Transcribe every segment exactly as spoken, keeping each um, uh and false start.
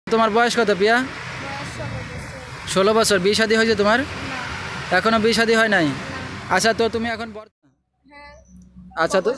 তোমার বয়স কত পিয়া? ষোলো বছর। বিয়ে শাদী হয়েছে তোমার? এখনো বিয়ে শাদী হয় নাই? আচ্ছা, তো তুমি এখন আচ্ছা তো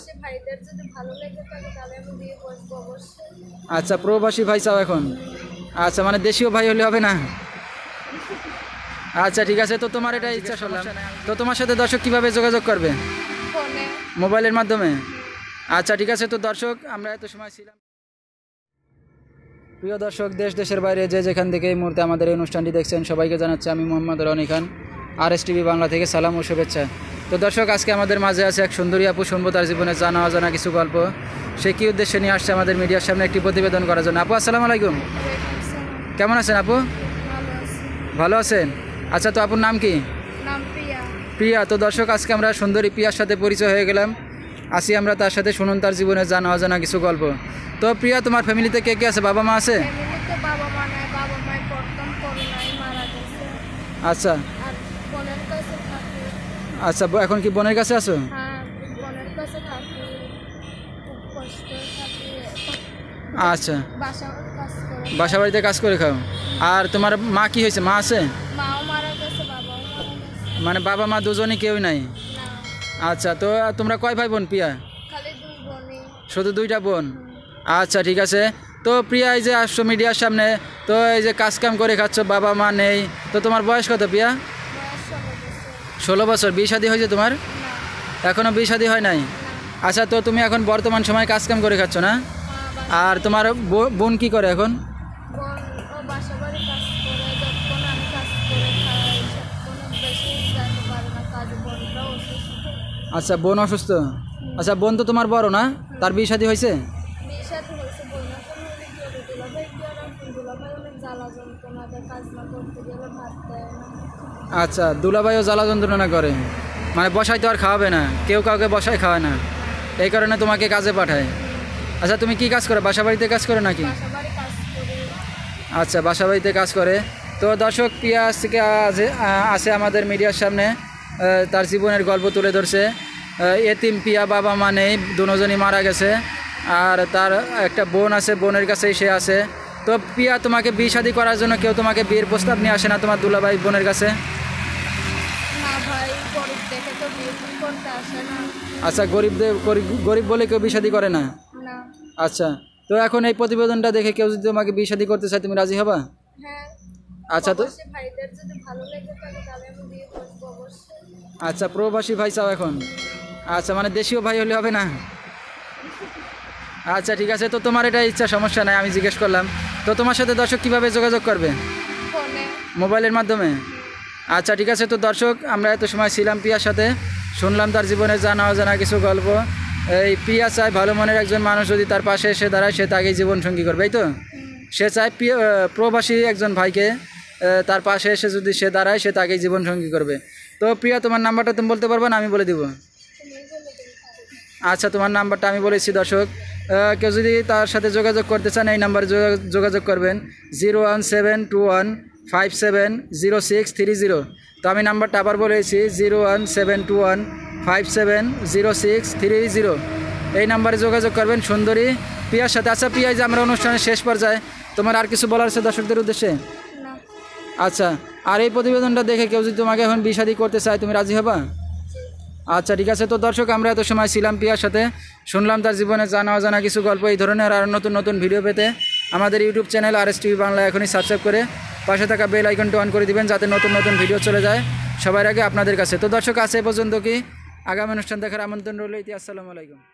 আচ্ছা প্রবাসী ভাই চাও এখন? আচ্ছা, মানে দেশীয় ভাই হলে হবে না? আচ্ছা ঠিক আছে, তো তোমার এটা ইচ্ছা শুনলাম। তো তোমার সাথে দর্শক কিভাবে যোগাযোগ করবে? মোবাইলের মাধ্যমে। আচ্ছা ঠিক আছে, তো দর্শক আমরা এত সময় ছিলাম। প্রিয় দর্শক, দেশ দেশের বাইরে যে যেখান থেকে এই মুহূর্তে আমাদের এই অনুষ্ঠানটি দেখছেন, সবাইকে জানাচ্ছি আমি Mohammad Roni Khan, R S TV Bangla থেকে সালাম ও শুভেচ্ছা। তো দর্শক, আজকে আমাদের মাঝে আছে এক সুন্দরী আপু, শুনবো তার জীবনে জানা অজানা কিছু গল্প। সে কী উদ্দেশ্যে নিয়ে আসছে আমাদের মিডিয়ার সামনে একটি প্রতিবেদন করার জন্য। আপু আসসালামু আলাইকুম, কেমন আছেন আপু? ভালো আছেন? আচ্ছা, তো আপুর নাম কি? প্রিয়া। তো দর্শক, আজকে আমরা সুন্দরী প্রিয়ার সাথে পরিচয় হয়ে গেলাম। আসি আমরা তার সাথে, শুনুন তার জীবনে জানা অজানা কিছু গল্প। তো প্রিয়া, তোমার ফ্যামিলিতে কে কে আছে? বাবা মা আছে? আচ্ছা আচ্ছা, এখন কি বোনের কাছে আছো? আচ্ছা, বাসা বাড়িতে কাজ করে খাও। আর তোমার মা কি হয়েছে? মা আছে? মানে বাবা মা দুজনই কেউই নাই? আচ্ছা, তো তোমরা কয় ভাই বোন প্রিয়া? শুধু দুইটা বোন। আচ্ছা ঠিক আছে, তো প্রিয়া এই যে আসছো মিডিয়ার সামনে, তো এই যে কাজ কাম করে খাচ্ছ, বাবা মা নেই, তো তোমার বয়স কত প্রিয়া? ষোলো বছর। বিয়ে শাদী হয়েছে তোমার? এখনো বিয়ে শাদী হয় নাই? আচ্ছা, তো তুমি এখন বর্তমান সময় কাজ কাম করে খাচ্ছ না? আর তোমার বোন কি করে এখন? আচ্ছা, বোন অসুস্থ। আচ্ছা, বোন তো তোমার বড় না? তার বিয়ে শাদী হয়েছে? আচ্ছা, দুলাভাইও জ্বালা যন্ত্রণা করে, মানে বসাই তো আর খাওয়াবে না, কেউ কাউকে বসায় খাওয়ায় না, এই কারণে তোমাকে কাজে পাঠায়। আচ্ছা, তুমি কি কাজ করো? বাসা বাড়িতে কাজ করো নাকি? আচ্ছা, বাসা বাড়িতে কাজ করে। তো দর্শক, প্রিয়া থেকে আসে আমাদের মিডিয়ার সামনে, তার জীবনের গল্প তুলে ধরছে। এতিম প্রিয়া, বাবা মা নেই, দুজনই মারা গেছে, আর তার একটা বোন আছে, বোনের কাছেই সে আছে। তো প্রিয়া, তোমাকে বিয়ে শাদী করার জন্য কেউ তোমাকে বিয়ের প্রস্তাব নিয়ে আসে না তোমার দুলাভাই বোনের কাছে? আচ্ছা, গরিবদের গরিব বলে কেউ বিয়ে শাদী করে না? আচ্ছা, তো এখন এই প্রতিবেদনটা দেখে কেউ যদি তোমাকে বিয়ে শাদী করতে চায়, তুমি রাজি হবা? আচ্ছা, তো আচ্ছা প্রবাসী ভাই চাও এখন? আচ্ছা, মানে দেশীয় ভাই হলে হবে না? আচ্ছা ঠিক আছে, তো তোমার এটা ইচ্ছা, সমস্যা নাই, আমি জিজ্ঞেস করলাম। তো তোমার সাথে দর্শক কিভাবে যোগাযোগ করবে? মোবাইলের মাধ্যমে। আচ্ছা ঠিক আছে, তো দর্শক আমরা এত সময় ছিলাম প্রিয়ার সাথে, শুনলাম তার জীবনে জানা অজানা কিছু গল্প। এই প্রিয়া চায় ভালো মনের একজন মানুষ যদি তার পাশে এসে দাঁড়ায়, সে তাকেই জীবনসঙ্গী করবে, এই তো? সে চায় প্রবাসী একজন ভাইকে তার পাশে এসে যদি সে দাঁড়ায়, সে তাকেই জীবনসঙ্গী করবে। তো প্রিয়া, তোমার নাম্বারটা তুমি বলতে পারবে না? আমি বলে দিব। আচ্ছা, তোমার নাম্বারটা আমি বলেছি। দর্শক, কেউ যদি তার সাথে যোগাযোগ করতে চান, এই নাম্বারে যোগাযোগ করবেন, zero one seven two one five seven zero six three zero. তো আমি নাম্বারটা আবার বলেছি, zero one seven two one five seven zero six three zero. এই নাম্বারে যোগাযোগ করবেন সুন্দরী প্রিয়ার সাথে। আচ্ছা প্রিয়া, যে আমরা অনুষ্ঠানের শেষ পর্যায়ে, তোমার আর কিছু বলার আছে দর্শকদের উদ্দেশ্যে? আচ্ছা, আর এই প্রতিবেদনটা দেখে কেউ যদি তোমাকে এখন বিয়ে শাদী করতে চায়, তুমি রাজি হবা? আচ্ছা ঠিক আছে, তো দর্শক আমরা এত সময় ছিলাম প্রিয়ার সাথে, শুনলাম তার জীবনে জানা অজানা কিছু গল্প। এই ধরনের আর নতুন নতুন ভিডিও পেতে আমাদের YouTube channel R S TV Bangla এখনই সাবস্ক্রাইব করে পাশে থাকা বেল আইকনটি অন করে দিবেন, যাতে নতুন নতুন ভিডিও চলে যায় সবার আগে আপনাদের কাছে। তো দর্শক, আছে এ পর্যন্ত কি, আগামী অনুষ্ঠান দেখার আমন্ত্রণ রইল। আসসালামু আলাইকুম।